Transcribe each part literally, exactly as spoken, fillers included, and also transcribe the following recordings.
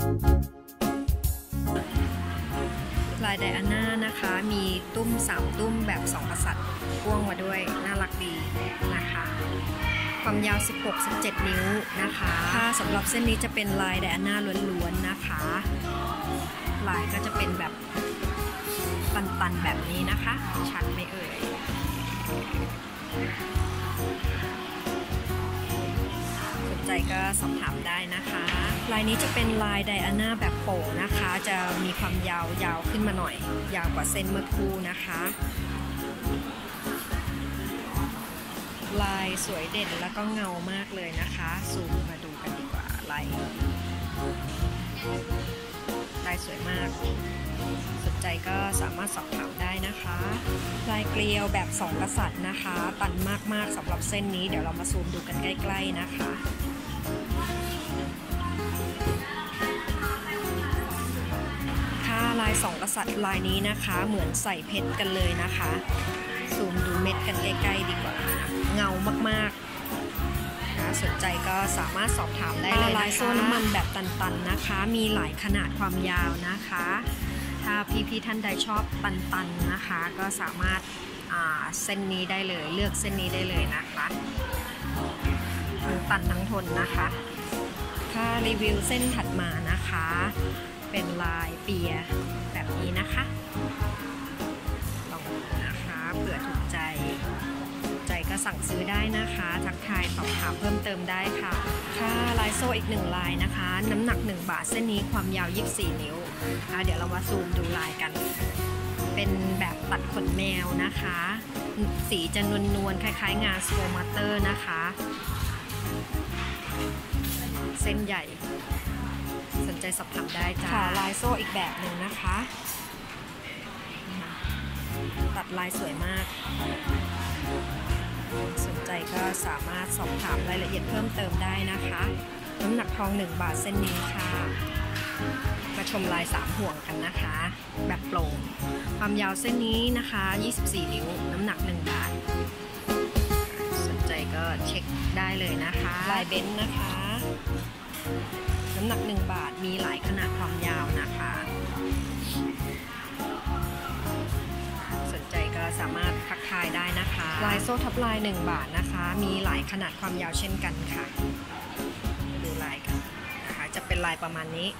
ลายไดอาน่านะคะมีตุ้มสามตุ้มแบบสองกษัตริย์พ่วงมาด้วยน่ารักดีนะคะความยาว สิบหกถึงสิบเจ็ด นิ้วนะคะถ้าสำหรับเส้นนี้จะเป็นลายไดอาน่าล้วนๆนะคะลายก็จะเป็นแบบตันๆแบบนี้นะคะชัดไหมเอ่ยสนใจก็สอบถามได้นะคะลายนี้จะเป็นลายไดอาน่าแบบโป่งนะคะจะมีความยาวยาวขึ้นมาหน่อยยาวกว่าเส้นเมื่อคู่นะคะลายสวยเด่นแล้วก็เงามากเลยนะคะซูมมาดูกันดีกว่าลายลายสวยมากสนใจก็สามารถสอบถามได้นะคะลายเกลียวแบบสองกษัตริย์นะคะตันมากๆสำหรับเส้นนี้เดี๋ยวเรามาซูมดูกันใกล้ๆนะคะค่ะลายสองกษัตริย์ลายนี้นะคะเหมือนใส่เพชรกันเลยนะคะซูมดูเม็ดกันใกล้ๆดีกว่าเงามากๆนะสนใจก็สามารถสอบถามได้เลยลายโซ่น้ำมันแบบตันๆนะคะมีหลายขนาดความยาวนะคะถ้าพี่ๆท่านใดชอบตันๆนะคะก็สามารถเส้นนี้ได้เลยเลือกเส้นนี้ได้เลยนะคะทั้งตันทั้งทนนะคะถ้ารีวิวเส้นถัดมานะคะเป็นลายเปียแบบนี้นะคะลองดูนะคะเผื่อถูกใจใจก็สั่งซื้อได้นะคะทักทายสอบถามเพิ่มเติมได้ค่ะค่ะลายโซ่อีกหนึ่งลายนะคะน้ำหนักหนึ่งบาทเส้นนี้ความยาวยี่สิบสี่นิ้วเดี๋ยวเรามาซูมดูลายกันเป็นแบบตัดขนแมวนะคะสีจะนวลๆคล้ายๆงานสโคมัตเตอร์นะคะเส้นใหญ่สนใจสอบถามได้จ้าค่ะลายโซ่อีกแบบหนึ่งนะคะตัดลายสวยมากสนใจก็สามารถสอบถามรายละเอียดเพิ่มเติมได้นะคะน้ำหนักทองหนึ่งบาทเส้นนี้ค่ะมาชมลายสามห่วงกันนะคะแบบโปร่งความยาวเส้นนี้นะคะยี่สิบสี่นิ้วน้ำหนักหนึ่งบาทสนใจก็เช็คได้เลยนะคะลายเบนซ์นะคะน้ำหนักหนึ่งบาทมีหลายขนาดความยาวนะคะสนใจก็สามารถทักทายได้นะคะลายโซ่ทับลายหนึ่งบาทนะคะมีหลายขนาดความยาวเช่นกันค่ะดูลายกันนะคะจะเป็นลายประมาณนี้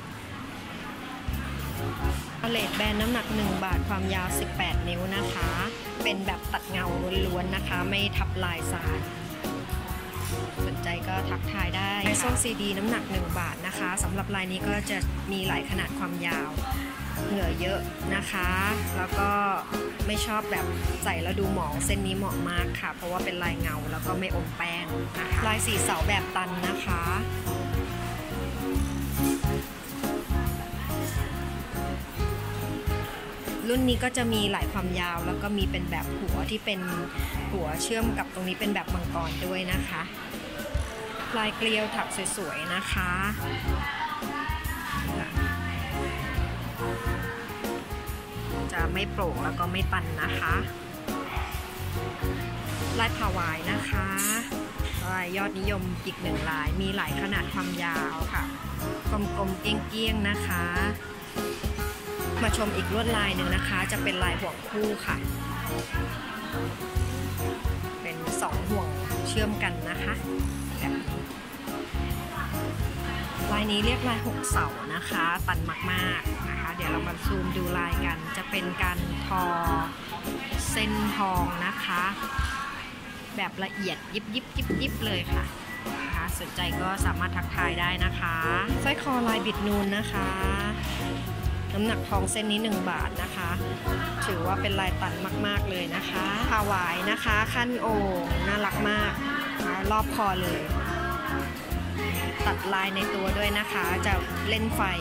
เลดแบนน้ำหนักหนึ่งบาทความยาวสิบแปดนิ้วนะคะเป็นแบบตัดเงาล้วนๆนะคะไม่ทับลายสารสนใจก็ทักทายได้ลายส้มซีดีน้ำหนักหนึ่งบาทนะคะสำหรับลายนี้ก็จะมีหลายขนาดความยาวเหงื่อเยอะนะคะแล้วก็ไม่ชอบแบบใส่แล้วดูหมองเส้นนี้เหมาะมากค่ะเพราะว่าเป็นลายเงาแล้วก็ไม่อมแป้งนะคะลายสีเสาแบบตันนะคะรุ่นนี้ก็จะมีหลายความยาวแล้วก็มีเป็นแบบหัวที่เป็นหัวเชื่อมกับตรงนี้เป็นแบบมังกรด้วยนะคะลายเกลียวถักสวยๆนะคะจะไม่โปร่งแล้วก็ไม่ตันนะคะลายผาวายนะคะลายยอดนิยมอีกหนึ่งลายมีหลายขนาดความยาวค่ะกลมๆเกี้ยงๆนะคะมาชมอีกลวดลายหนึ่งนะคะจะเป็นลายห่วงคู่ค่ะเป็นสองห่วงเชื่อมกันนะคะแบบลายนี้เรียกลายหกเสานะคะตันมากๆนะคะเดี๋ยวเรามาซูมดูลายกันจะเป็นการทอเส้นทองนะคะแบบละเอียดยิบยิบยิบยิบเลยค่ะนะคะสนใจก็สามารถทักทายได้นะคะสร้อยคอลายบิดนูนนะคะน้ำหนักทองเส้นนี้หนึ่งบาทนะคะถือว่าเป็นลายตันมากๆเลยนะคะผาวายนะคะขั้นโอ่งน่ารักมากรอบคอเลยตัดลายในตัวด้วยนะคะจะเล่นไฟ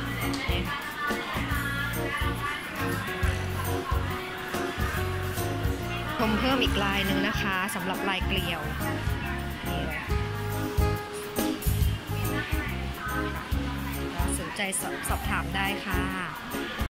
ชมเพิ่มอีกลายหนึ่งนะคะสำหรับลายเกลียวนี่เลยสนใจสอบถามได้ค่ะ